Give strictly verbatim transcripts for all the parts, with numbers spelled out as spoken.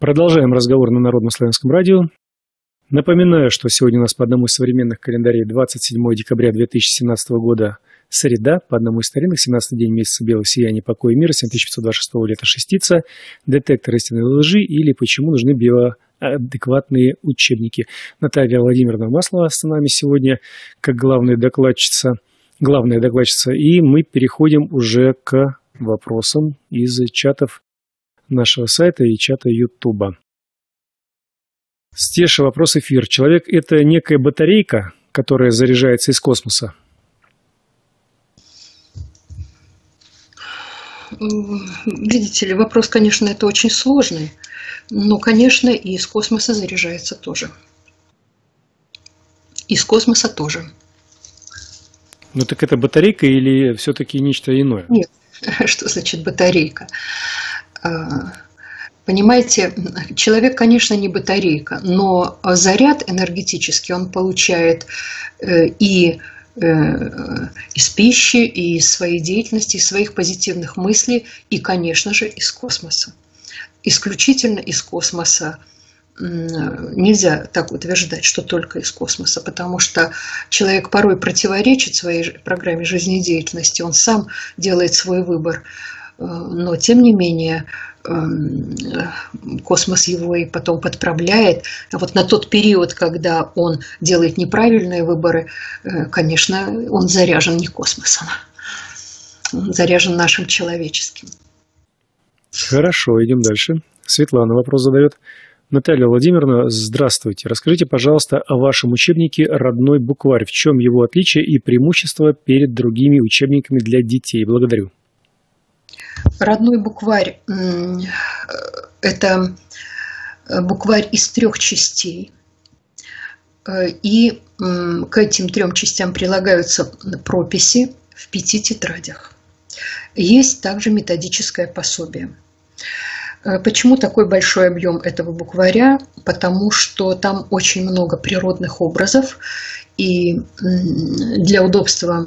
Продолжаем разговор на Народном славянском радио. Напоминаю, что сегодня у нас по одному из современных календарей двадцать седьмое декабря две тысячи семнадцатого года среда, по одному из старинных семнадцатый день месяца белого сияния, покоя и мира, семь тысяч пятьсот двадцать шестого лета шестица, детектор истинной лжи или почему нужны биоадекватные учебники. Наталья Владимировна Маслова с нами сегодня как главная докладчица, главная докладчица, и мы переходим уже к вопросам из чатов нашего сайта и чата Ютуба. Стеша, вопрос эфир. Человек – это некая батарейка, которая заряжается из космоса? Видите ли, вопрос, конечно, это очень сложный, но, конечно, и из космоса заряжается тоже. Из космоса тоже. Ну так это батарейка или все-таки нечто иное? Нет, что значит батарейка? Понимаете, человек, конечно, не батарейка, но заряд энергетический он получает и из пищи, и из своей деятельности, из своих позитивных мыслей, и, конечно же, из космоса. Исключительно из космоса. Нельзя так утверждать, что только из космоса, потому что человек порой противоречит своей программе жизнедеятельности, он сам делает свой выбор. Но, тем не менее, космос его и потом подправляет. А вот на тот период, когда он делает неправильные выборы, конечно, он заряжен не космосом, он заряжен нашим человеческим. Хорошо, идем дальше. Светлана вопрос задает. Наталья Владимировна, здравствуйте. Расскажите, пожалуйста, о вашем учебнике «Родной букварь». В чем его отличие и преимущество перед другими учебниками для детей? Благодарю. Родной букварь – это букварь из трех частей. И к этим трем частям прилагаются прописи в пяти тетрадях. Есть также методическое пособие. Почему такой большой объем этого букваря? Потому что там очень много природных образов, и для удобства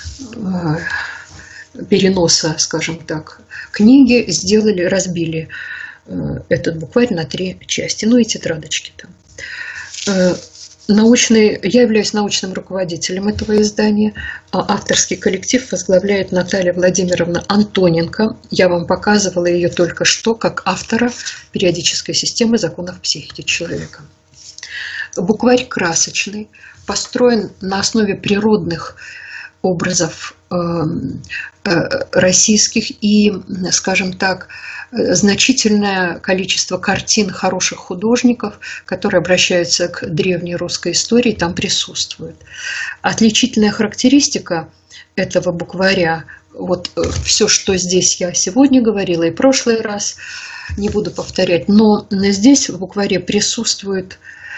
переноса, скажем так, книги сделали, разбили этот букварь на три части, ну и тетрадочки там. Научный, я являюсь научным руководителем этого издания, а авторский коллектив возглавляет Наталья Владимировна Антоненко. Я вам показывала ее только что как автора периодической системы законов психики человека. Букварь красочный, построен на основе природных образов российских и, скажем так, значительное количество картин хороших художников, которые обращаются к древней русской истории, там присутствуют. Отличительная характеристика этого букваря, вот все, что здесь я сегодня говорила и в прошлый раз, не буду повторять, но здесь в букваре присутствует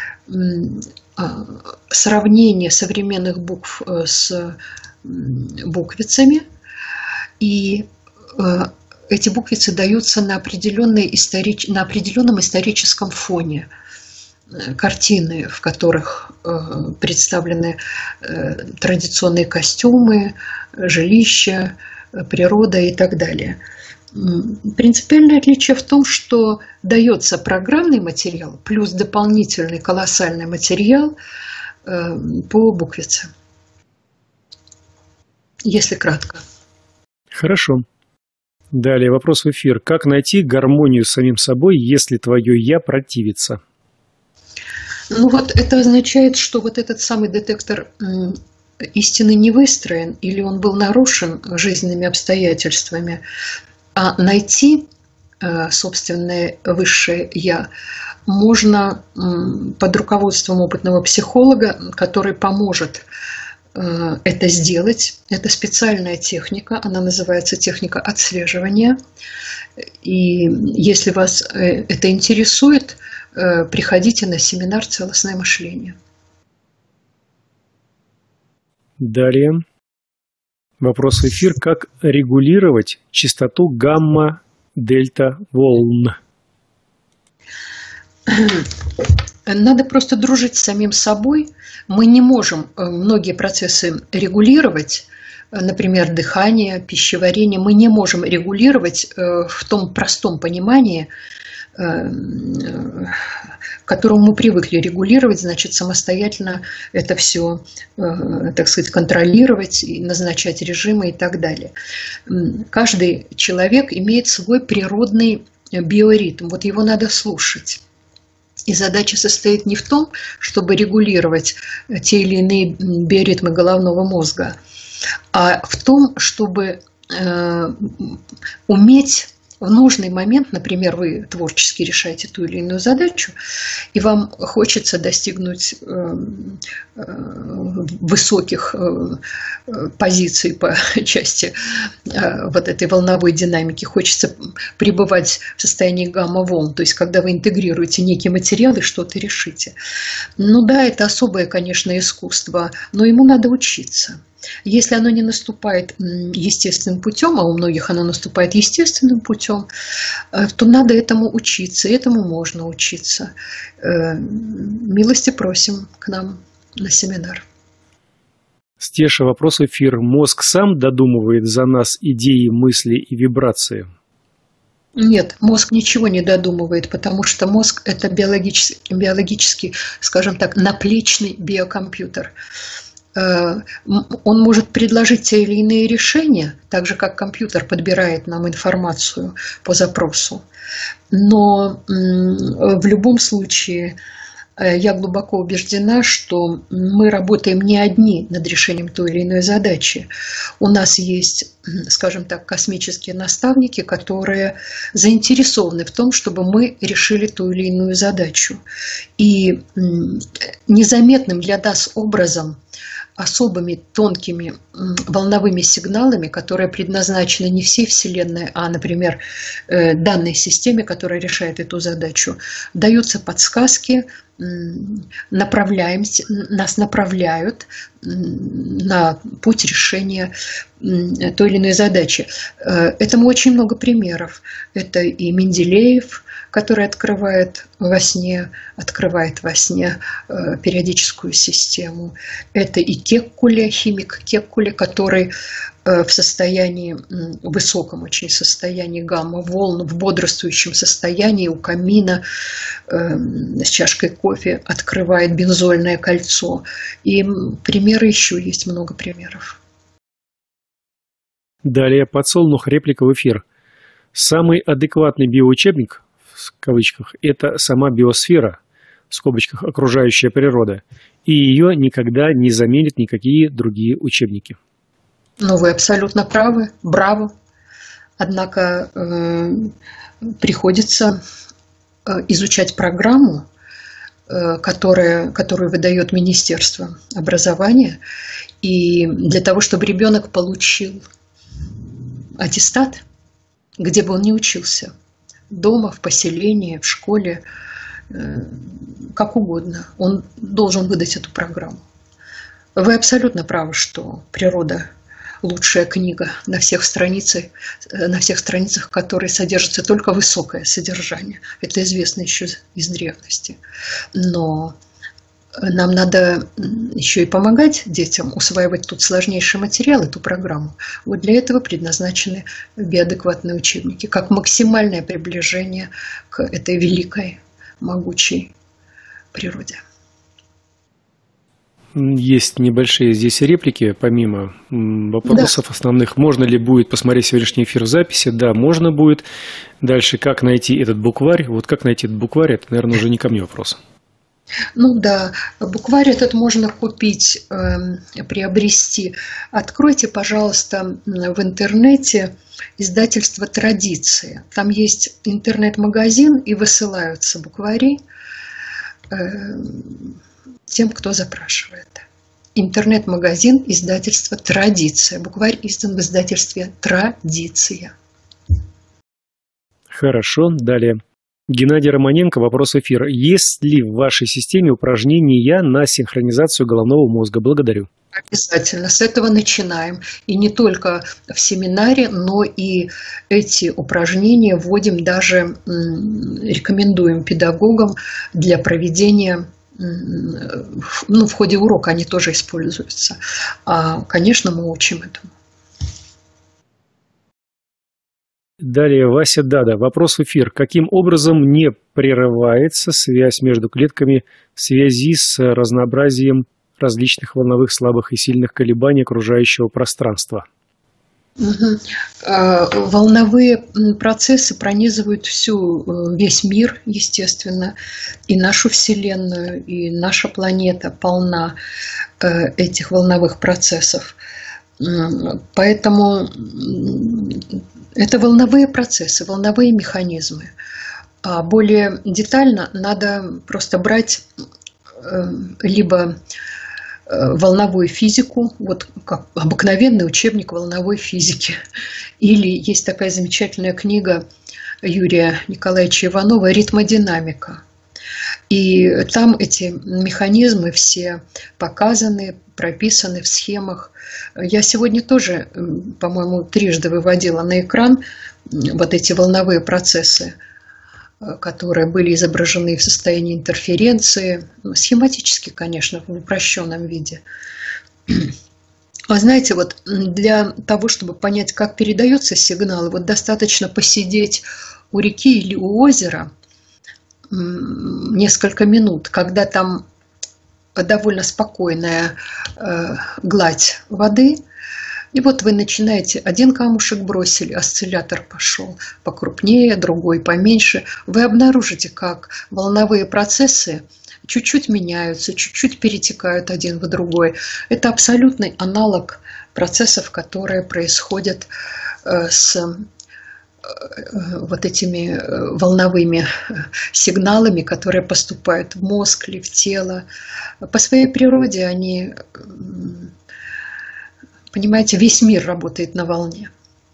сравнение современных букв с буквицами, и эти буквицы даются на, историч... на определенном историческом фоне. Картины, в которых представлены традиционные костюмы, жилища, природа и так далее. Принципиальное отличие в том, что дается программный материал плюс дополнительный колоссальный материал по буквице. Если кратко. Хорошо. Далее вопрос в эфир. Как найти гармонию с самим собой, если твое «я» противится? Ну вот это означает, что вот этот самый детектор истины не выстроен, или он был нарушен жизненными обстоятельствами. А найти собственное высшее «я» можно под руководством опытного психолога, который поможет это сделать. Это специальная техника, она называется техника отслеживания. И если вас это интересует, приходите на семинар «Целостное мышление». Далее. Вопрос в эфир. Как регулировать частоту гамма-дельта волн? Надо просто дружить с самим собой. Мы не можем многие процессы регулировать, например, дыхание, пищеварение. Мы не можем регулировать в том простом понимании, к которому мы привыкли регулировать, значит, самостоятельно это все, так сказать, контролировать, и назначать режимы и так далее. Каждый человек имеет свой природный биоритм, вот его надо слушать. И задача состоит не в том, чтобы регулировать те или иные биоритмы головного мозга, а в том, чтобы э, уметь в нужный момент, например, вы творчески решаете ту или иную задачу, и вам хочется достигнуть э, э, высоких э, позиций по части э, вот этой волновой динамики, хочется пребывать в состоянии гамма-волн, то есть когда вы интегрируете некие материалы, что-то решите. Ну да, это особое, конечно, искусство, но ему надо учиться. Если оно не наступает естественным путем, а у многих оно наступает естественным путем, то надо этому учиться, и этому можно учиться. Милости просим к нам на семинар. Стеша, вопрос в эфир. Мозг сам додумывает за нас идеи, мысли и вибрации? Нет, мозг ничего не додумывает, потому что мозг – это биологический, биологический, скажем так, наплечный биокомпьютер. Он может предложить те или иные решения, так же, как компьютер подбирает нам информацию по запросу. Но в любом случае я глубоко убеждена, что мы работаем не одни над решением той или иной задачи. У нас есть, скажем так, космические наставники, которые заинтересованы в том, чтобы мы решили ту или иную задачу. И незаметным для нас образом, особыми тонкими волновыми сигналами, которые предназначены не всей Вселенной, а, например, данной системе, которая решает эту задачу, даются подсказки, направляемся, нас направляют на путь решения той или иной задачи. Этому очень много примеров. Это и Менделеев, который открывает во сне, открывает во сне периодическую систему. Это и Кеккуле, химик Кеккуле, который в состоянии, в высоком очень состоянии гамма-волн, в бодрствующем состоянии у камина с чашкой кофе открывает бензольное кольцо. И примеры еще есть, много примеров. Далее подсолнух, реплика в эфир. Самый адекватный биоучебник, в кавычках, это сама биосфера, в скобочках, окружающая природа, и ее никогда не заменят никакие другие учебники. Ну, вы абсолютно правы, браво. Однако э, приходится э, изучать программу, э, которая, которую выдает Министерство образования, и для того, чтобы ребенок получил аттестат, где бы он ни учился, дома, в поселении, в школе, как угодно, он должен выдать эту программу. Вы абсолютно правы, что природа – лучшая книга на всех страницах, на всех страницах, которые содержатся только высокое содержание. Это известно еще из древности. Но нам надо еще и помогать детям усваивать тут сложнейший материал, эту программу. Вот для этого предназначены биоадекватные учебники, как максимальное приближение к этой великой, могучей природе. Есть небольшие здесь реплики, помимо вопросов да. основных. Можно ли будет посмотреть сегодняшний эфир в записи? Да, можно будет. Дальше, как найти этот букварь? Вот как найти этот букварь, это, наверное, уже не ко мне вопрос. Ну да, букварь этот можно купить, э, приобрести. Откройте, пожалуйста, в интернете издательство «Традиция». Там есть интернет-магазин, и высылаются буквари э, тем, кто запрашивает. Интернет-магазин издательства «Традиция». Букварь издан в издательстве «Традиция». Хорошо, далее. Геннадий Романенко, вопрос эфира. Есть ли в вашей системе упражнения на синхронизацию головного мозга? Благодарю. Обязательно. С этого начинаем. И не только в семинаре, но и эти упражнения вводим, даже рекомендуем педагогам для проведения, ну, в ходе урока они тоже используются. А, конечно, мы учим этому. Далее Вася Дада. Вопрос в эфир. Каким образом не прерывается связь между клетками в связи с разнообразием различных волновых, слабых и сильных колебаний окружающего пространства? Угу. Волновые процессы пронизывают всю, весь мир, естественно, и нашу Вселенную, и наша планета полна этих волновых процессов. Поэтому это волновые процессы, волновые механизмы. А более детально надо просто брать либо волновую физику, вот как обыкновенный учебник волновой физики. Или есть такая замечательная книга Юрия Николаевича Иванова «Ритмодинамика». И там эти механизмы все показаны, прописаны в схемах. Я сегодня тоже, по-моему, трижды выводила на экран вот эти волновые процессы, которые были изображены в состоянии интерференции, схематически, конечно, в упрощенном виде. А знаете, вот для того, чтобы понять, как передается сигнал, вот достаточно посидеть у реки или у озера несколько минут, когда там довольно спокойная гладь воды. И вот вы начинаете, один камушек бросили, осциллятор пошел покрупнее, другой поменьше. Вы обнаружите, как волновые процессы чуть-чуть меняются, чуть-чуть перетекают один в другой. Это абсолютный аналог процессов, которые происходят с вот этими волновыми сигналами, которые поступают в мозг или в тело. По своей природе они... Понимаете, весь мир работает на волне.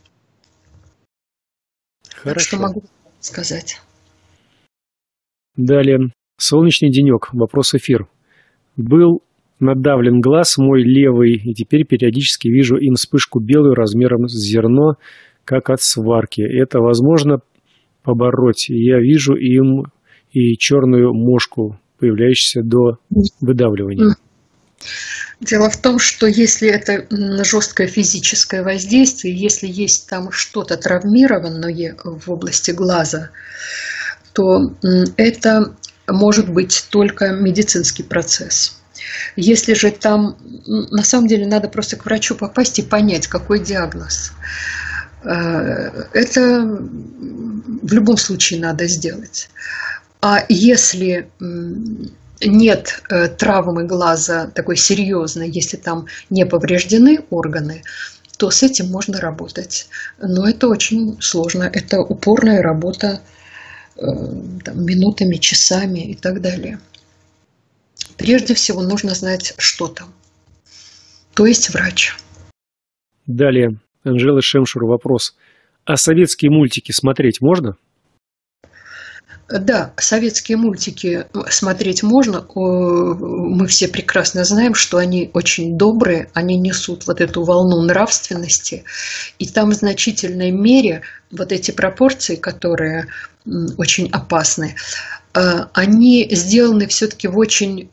Хорошо. Так что могу сказать. Далее. Солнечный денек. Вопрос эфир. Был надавлен глаз мой левый, и теперь периодически вижу им вспышку белую размером с зерно, как от сварки. Это возможно побороть. Я вижу им и черную мошку, появляющуюся до выдавливания. Дело в том, что если это жесткое физическое воздействие, если есть там что-то травмированное в области глаза, то это может быть только медицинский процесс. Если же там, на самом деле, надо просто к врачу попасть и понять, какой диагноз. Это в любом случае надо сделать. А если нет э, травмы глаза такой серьезной, если там не повреждены органы, то с этим можно работать. Но это очень сложно. Это упорная работа э, там, минутами, часами и так далее. Прежде всего нужно знать, что там. То есть врач. Далее. Анжела Шемшур. Вопрос. А советские мультики смотреть можно? Да, советские мультики смотреть можно. Мы все прекрасно знаем, что они очень добрые, они несут вот эту волну нравственности. И там в значительной мере вот эти пропорции, которые очень опасны, они сделаны все-таки в очень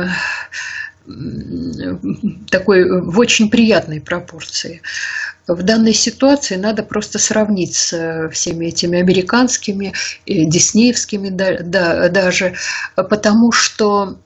такой, в очень приятной пропорции. В данной ситуации надо просто сравнить с всеми этими американскими, диснеевскими да, да, даже, потому что,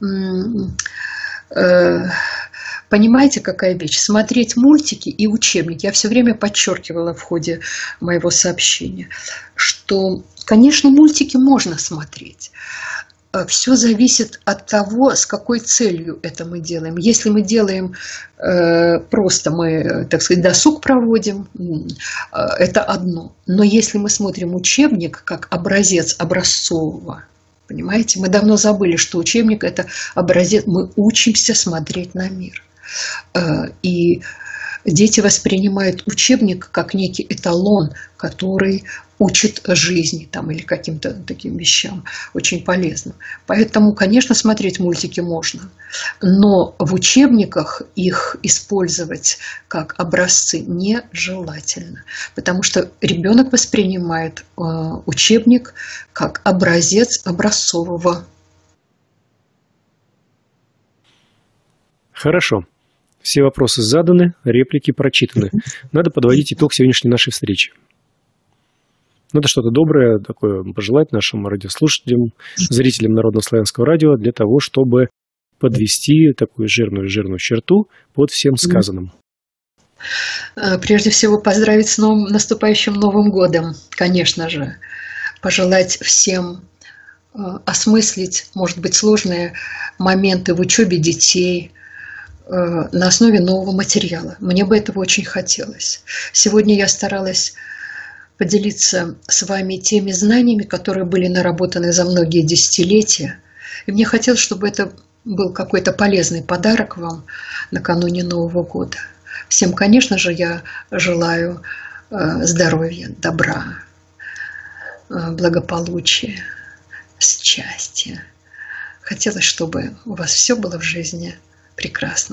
э, понимаете, какая вещь? Смотреть мультики и учебники. Я все время подчеркивала в ходе моего сообщения, что, конечно, мультики можно смотреть. Все зависит от того, с какой целью это мы делаем. Если мы делаем э, просто, мы, так сказать, досуг проводим, э, это одно. Но если мы смотрим учебник как образец образцового, понимаете, мы давно забыли, что учебник – это образец, мы учимся смотреть на мир. Э, и дети воспринимают учебник как некий эталон, который учит жизни там, или каким-то таким вещам очень полезным. Поэтому, конечно, смотреть мультики можно, но в учебниках их использовать как образцы нежелательно, потому что ребенок воспринимает э, учебник как образец образцового. Хорошо. Все вопросы заданы, реплики прочитаны. Надо подводить итог сегодняшней нашей встречи. Надо что-то доброе такое пожелать нашим радиослушателям, зрителям Народнославянского радио для того, чтобы подвести такую жирную-жирную черту под всем сказанным. Прежде всего, поздравить с новым, наступающим Новым годом, конечно же. Пожелать всем осмыслить, может быть, сложные моменты в учебе детей на основе нового материала. Мне бы этого очень хотелось. Сегодня я старалась поделиться с вами теми знаниями, которые были наработаны за многие десятилетия. И мне хотелось, чтобы это был какой-то полезный подарок вам накануне Нового года. Всем, конечно же, я желаю здоровья, добра, благополучия, счастья. Хотелось, чтобы у вас все было в жизни прекрасно.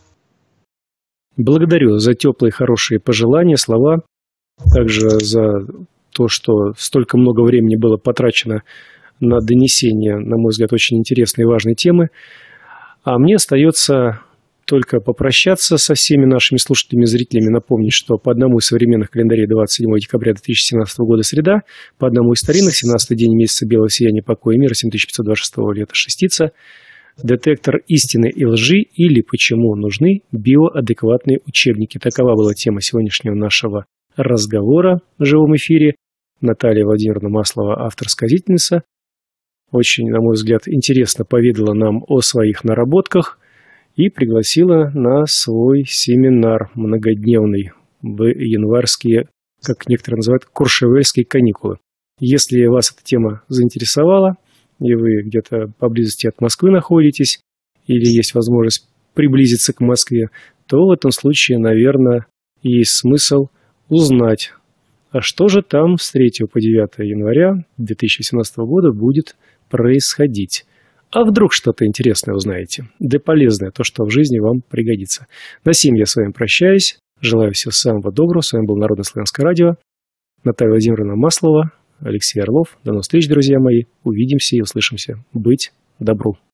Благодарю за теплые, хорошие пожелания, слова. Также за то, что столько много времени было потрачено на донесение, на мой взгляд, очень интересной и важной темы. А мне остается только попрощаться со всеми нашими слушателями и зрителями, напомнить, что по одному из современных календарей двадцать седьмого декабря две тысячи семнадцатого года среда, по одному из старинных семнадцатый день месяца белого сияния покоя мира семь тысяч пятьсот двадцать шестого лета шестица, детектор истины и лжи или почему нужны биоадекватные учебники. Такова была тема сегодняшнего нашего разговора в живом эфире. Наталья Владимировна Маслова, автор-сказительница, очень, на мой взгляд, интересно поведала нам о своих наработках и пригласила на свой семинар многодневный в январские, как некоторые называют, куршевельские каникулы. Если вас эта тема заинтересовала, и вы где-то поблизости от Москвы находитесь, или есть возможность приблизиться к Москве, то в этом случае, наверное, есть смысл узнать, а что же там с третьего по девятое января две тысячи семнадцатого года будет происходить. А вдруг что-то интересное узнаете, да полезное, то, что в жизни вам пригодится. На сим я с вами прощаюсь, желаю всего самого доброго. С вами был Народнославянское радио, Наталья Владимировна Маслова, Алексей Орлов. До новых встреч, друзья мои. Увидимся и услышимся. Быть добру.